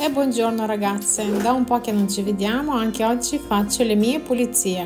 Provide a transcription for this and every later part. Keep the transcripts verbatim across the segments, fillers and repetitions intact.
E buongiorno ragazze, da un po' che non ci vediamo, anche oggi faccio le mie pulizie.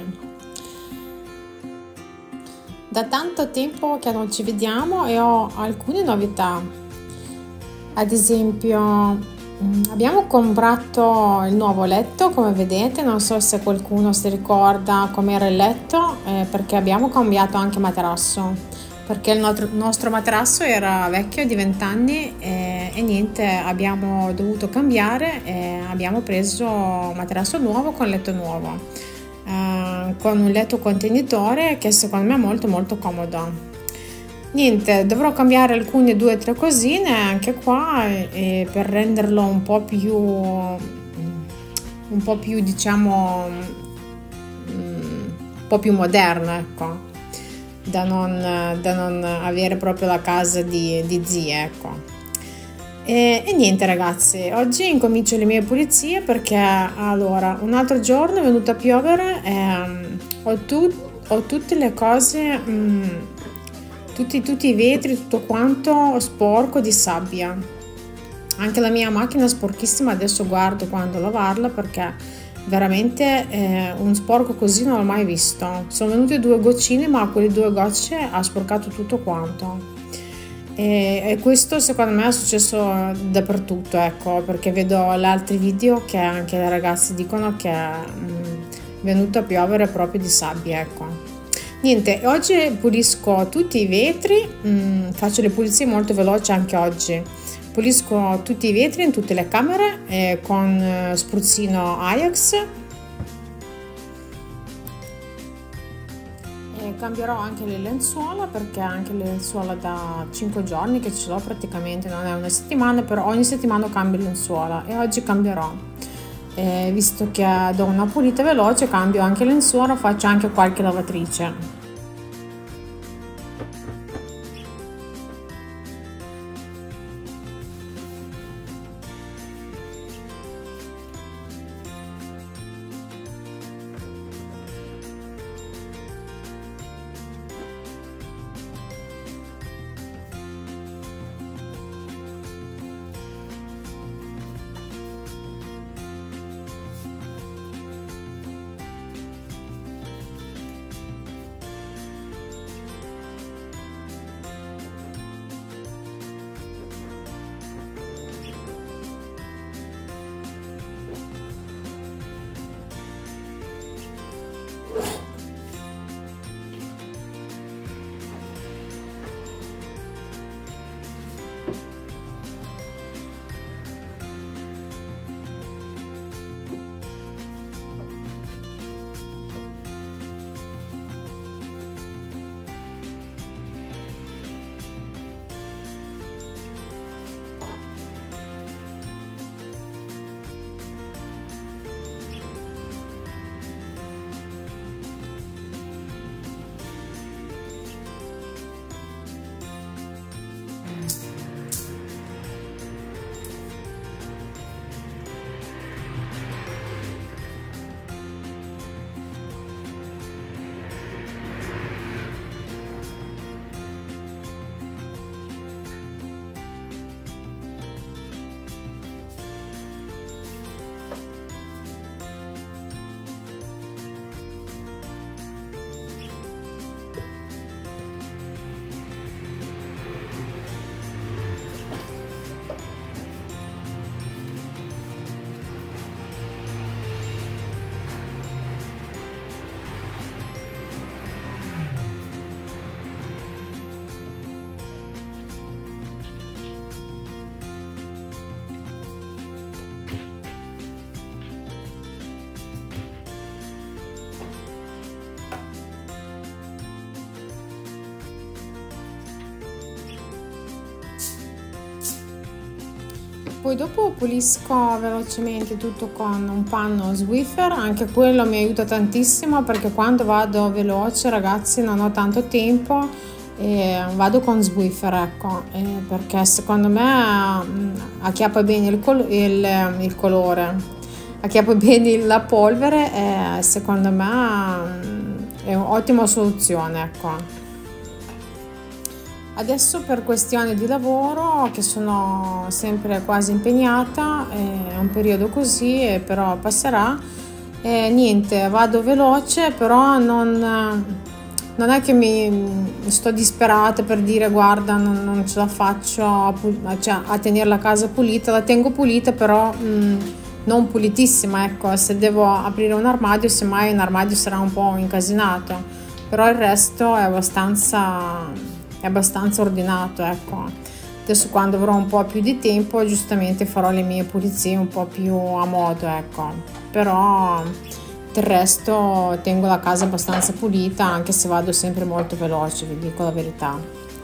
Da tanto tempo che non ci vediamo e ho alcune novità. Ad esempio, abbiamo comprato il nuovo letto, come vedete, non so se qualcuno si ricorda com'era il letto, eh, perché abbiamo cambiato anche materasso. Perché il nostro, nostro materasso era vecchio di venti anni e, e niente, abbiamo dovuto cambiare e abbiamo preso un materasso nuovo con letto nuovo, eh, con un letto contenitore che secondo me è molto molto comodo. Niente, dovrò cambiare alcune due o tre cosine anche qua e, e per renderlo un po' più, un po' più diciamo, un po' più moderno, ecco. Da non, da non avere proprio la casa di, di zie, ecco. E, e niente ragazzi, oggi incomincio le mie pulizie perché allora un altro giorno è venuto a piovere e um, ho, tu, ho tutte le cose, um, tutti, tutti i vetri, tutto quanto sporco di sabbia. Anche la mia macchina è sporchissima, adesso guardo quando lavarla perché veramente eh, un sporco così non l'ho mai visto. Sono venute due goccine, ma quelle due gocce ha sporcato tutto quanto. E, e questo secondo me è successo dappertutto, ecco, perché vedo gli altri video che anche le ragazze dicono che è mh, venuto a piovere proprio di sabbia, ecco. Niente, oggi pulisco tutti i vetri, mh, faccio le pulizie molto veloci anche oggi. Pulisco tutti i vetri in tutte le camere eh, con eh, spruzzino Ajax e cambierò anche le lenzuola perché anche le lenzuola da cinque giorni che ce l'ho praticamente, non è una settimana, però ogni settimana cambio lenzuola e oggi cambierò. Eh, visto che do una pulita veloce cambio anche lenzuola, faccio anche qualche lavatrice. Poi dopo pulisco velocemente tutto con un panno Swiffer, anche quello mi aiuta tantissimo perché quando vado veloce ragazzi non ho tanto tempo e vado con Swiffer, ecco, e perché secondo me acchiappa bene il, col il, il colore, acchiappa bene la polvere e secondo me è un'ottima soluzione, ecco. Adesso per questioni di lavoro, che sono sempre quasi impegnata, è un periodo così, però passerà. E niente, vado veloce, però non, non è che mi sto disperata per dire guarda non, non ce la faccio a, cioè, a tenere la casa pulita. La tengo pulita, però mh, non pulitissima, ecco. Se devo aprire un armadio, semmai un armadio sarà un po' incasinato, però il resto è abbastanza è abbastanza ordinato, ecco. Adesso quando avrò un po' più di tempo giustamente farò le mie pulizie un po' più a modo, ecco. Però del resto tengo la casa abbastanza pulita, anche se vado sempre molto veloce, vi dico la verità.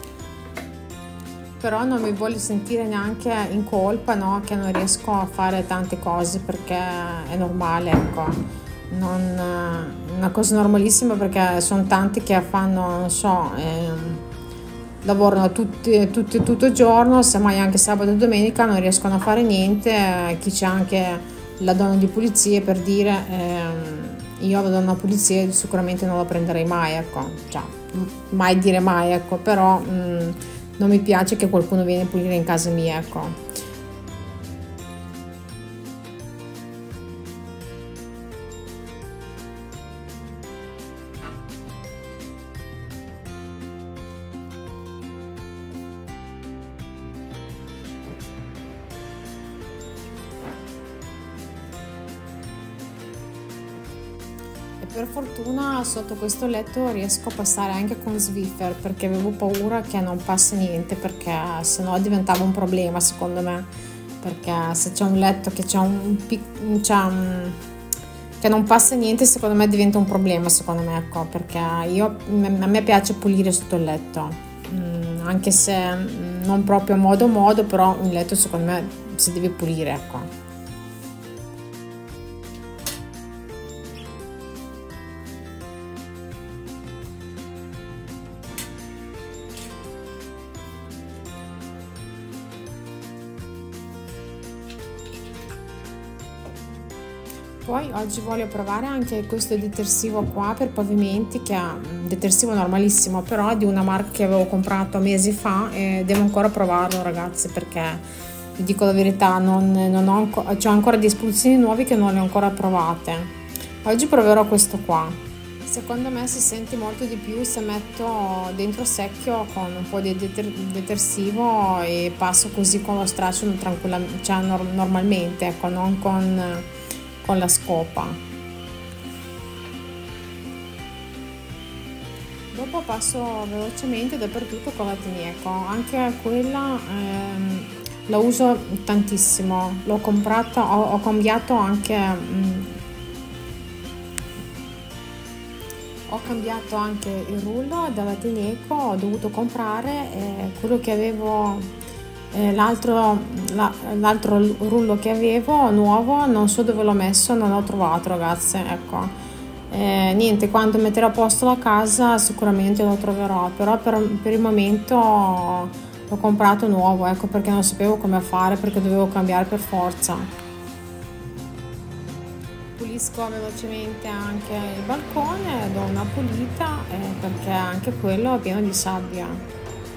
Però non mi voglio sentire neanche in colpa, no? Che non riesco a fare tante cose, perché è normale, ecco. Non, una cosa normalissima, perché sono tanti che fanno, non so, ehm, lavorano tutti, tutti, tutto il giorno, semmai anche sabato e domenica non riescono a fare niente. Chi c'è anche la donna di pulizie, per dire, ehm, io la donna pulizie sicuramente non la prenderei mai, ecco, cioè, mai dire mai, ecco, però mh, non mi piace che qualcuno viene a pulire in casa mia, ecco. Per fortuna sotto questo letto riesco a passare anche con Swiffer, perché avevo paura che non passi niente, perché sennò diventava un problema secondo me, perché se c'è un letto che c'è un, c'è un che non passa niente, secondo me diventa un problema, secondo me, ecco, perché io, a me piace pulire sotto il letto, mm, anche se non proprio a modo modo, però un letto secondo me si deve pulire, ecco. Poi oggi voglio provare anche questo detersivo qua per pavimenti, che è un detersivo normalissimo, però è di una marca che avevo comprato mesi fa e devo ancora provarlo, ragazzi, perché vi dico la verità, non, non ho ancora, c'ho ancora dei spruzzini nuovi che non le ho ancora provate. Oggi proverò questo qua. Secondo me si sente molto di più se metto dentro secchio con un po' di deter detersivo e passo così con lo straccio tranquillamente, cioè normalmente, ecco, non con con la scopa. Dopo passo velocemente dappertutto con la Tenico, anche quella ehm, la uso tantissimo, l'ho comprata, ho, ho cambiato anche mh, ho cambiato anche il rullo dalla Tenico, ho dovuto comprare eh, quello che avevo. Eh, l'altro l'altro rullo che avevo nuovo non so dove l'ho messo, non l'ho trovato, ragazze, ecco. Eh, niente, quando metterò a posto la casa sicuramente lo troverò, però per, per il momento l'ho comprato nuovo, ecco, perché non sapevo come fare, perché dovevo cambiare per forza. Pulisco velocemente anche il balcone, do una pulita eh, perché anche quello è pieno di sabbia.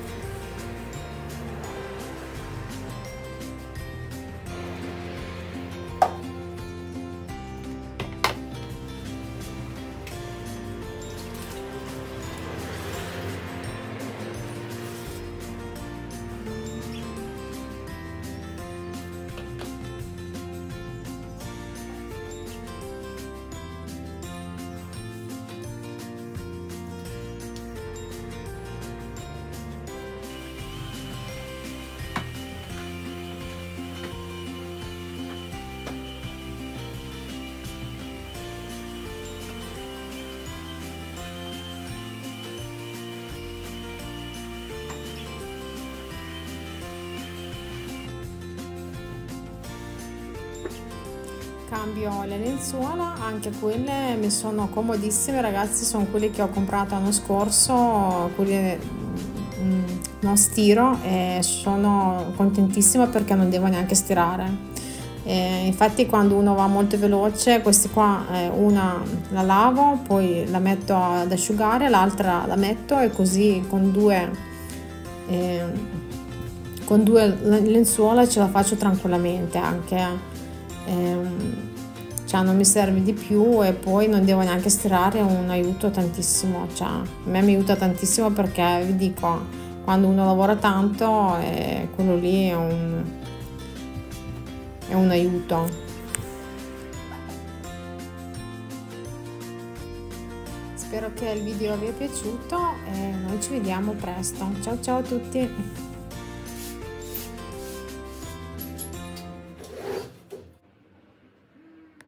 Cambio le lenzuola, anche quelle mi sono comodissime, ragazzi, sono quelle che ho comprato l'anno scorso, quelle mh, non stiro, e sono contentissima perché non devo neanche stirare. E infatti quando uno va molto veloce, queste qua eh, una la lavo, poi la metto ad asciugare, l'altra la metto, e così con due e con due lenzuola ce la faccio tranquillamente, anche ehm, cioè non mi serve di più, e poi non devo neanche stirare, un aiuto tantissimo, cioè a me mi aiuta tantissimo, perché vi dico, quando uno lavora tanto eh, quello lì è un, è un aiuto. Spero che il video vi è piaciuto e noi ci vediamo presto. Ciao ciao a tutti!